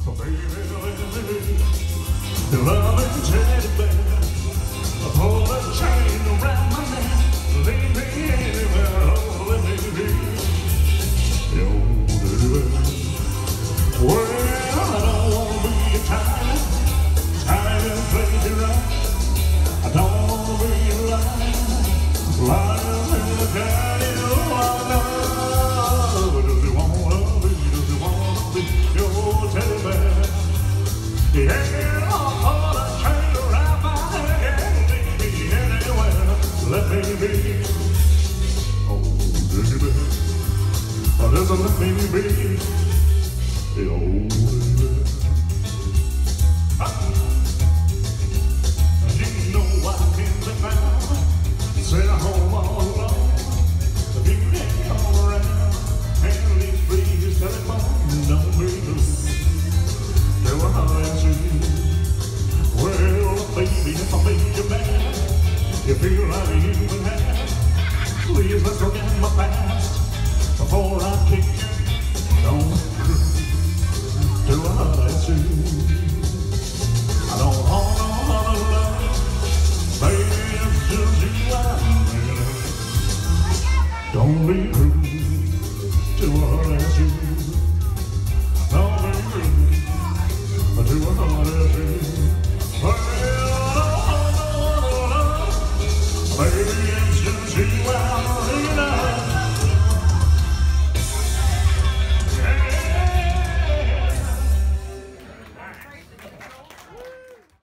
The loving teddy bear, I pull a chain around my neck. Leave me anywhere, oh, let me be your teddy bear. Well, I don't want to be a tyrant, tyrant baby right. I don't want to be a lion, lion in the daddy. Oh, I know. Does he want to be your teddy bear? Yeah, I'll pull a chain around my neck and leave me anywhere. Let me be. Oh, teddy bear. Oh, just let me be. The old teddy bear. You know I can't be found. Sit home all alone. If you can't come around, and leave please telephone. Don't be blue. Well, baby, if I made you mad, you feel like you can have. Please, let's forget my past before I kick you. Don't do I let you? I don't want no other love, baby, it's just you I'm in. Don't leave.